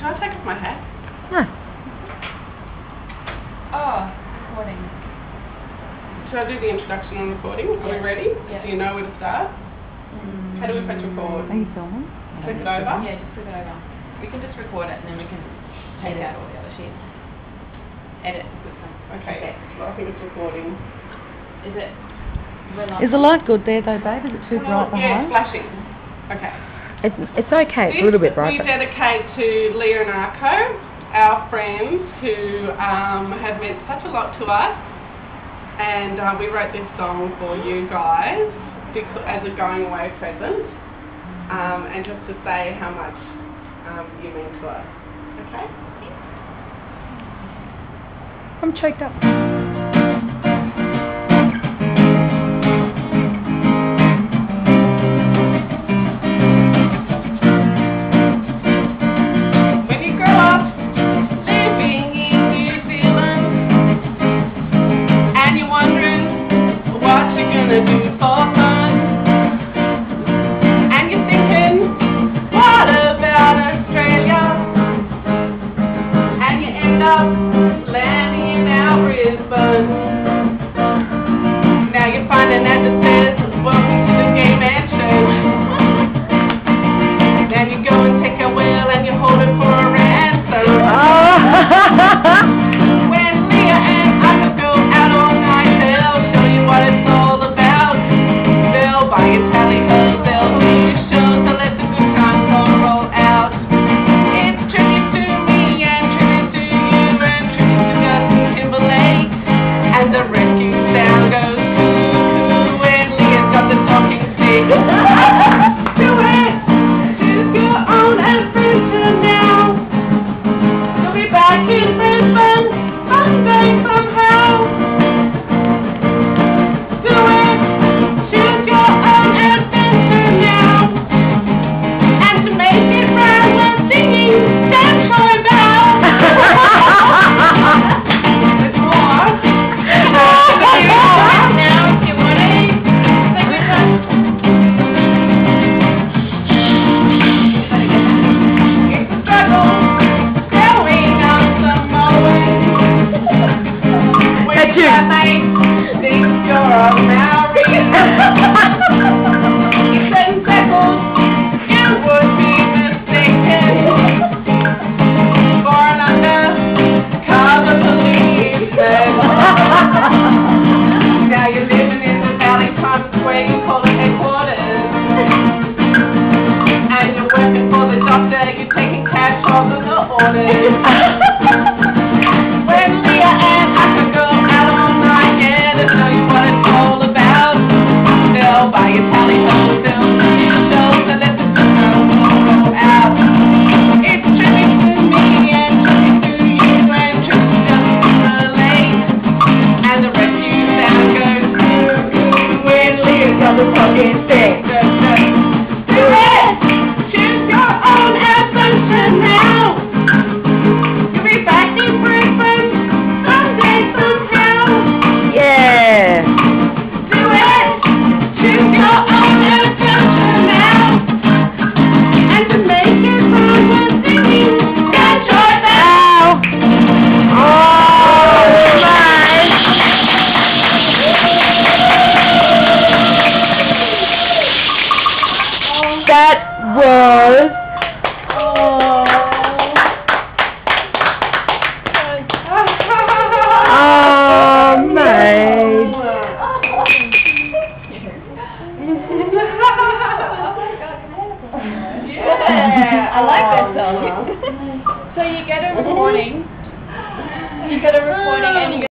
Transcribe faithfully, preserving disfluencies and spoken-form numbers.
Can I take off my hat? No. Oh, recording. Should I do the introduction and recording? Are Yeah. we ready? Yeah. Do you know where to start? Mm. How do we press record? Are you filming? Click it over? Yeah, just click it over. We can just record it and then we can take Edit. out all the other shit. Edit. Okay, well, I think it's recording. Is it? we're not- Is the light good there though, babe? Is it too bright Oh, yeah, behind? it's flashing. Okay. It's, it's okay, it's a little bit bright. We But dedicate to Leah and Ako, our friends who um, have meant such a lot to us, and uh, we wrote this song for you guys because, as a going away present, um, and just to say how much um, you mean to us. Okay? I'm choked up. When you grow up living in New Zealand and you're wondering what you're gonna do for fun, and you're thinking, what about Australia? And you end up landing in our Brisbane. Now you find an ad that says, welcome to the gay mansion. Then you go and take a whale and you hold it for a ransom. When Leah and Ako go out all night, they'll show you what it's all about. They'll buy you tally hoes, they'll do you shows to let the good times all roll out. It's tribute to me and tribute to you and tribute to Justin Timberlake. And the rescue sound goes cuckoo when Leah's got the talking stick. Do it! Choose your own adventure now. You'll be back in Brisbane someday somehow. Do it! Choose your own adventure now. And to make it round, we're singing Dance for Bell. There's more. Now, if you want it, say goodbye. It's a struggle, growing up Samoan. When That's you you. mate thinks you're a Maori. In certain circles, you would be mistaken for an undercover policeman. Now you're living in the valley, Times Square, you call it headquarters. And you're working for the doctor, you're taking cash over the orders. When Leah and Ako go out all night, yeah, they'll tell you what it's all about. They'll buy you tally hoes, they'll do you shows, and let the good times all roll out. It's tribute to me and tribute to you and tribute to Justin Timberlake. And the rescue sound goes cuckoo when Leah's got the talking stick. Do it! Choose your own adventure now. You'll be back in Brisbane someday somehow. yeah. Do it! Choose your own adventure now. And to make it round, we're singing Dance for Bell. Oh my. That was. Oh, mate. Yeah, I like that song. So you get a recording. You get a recording and you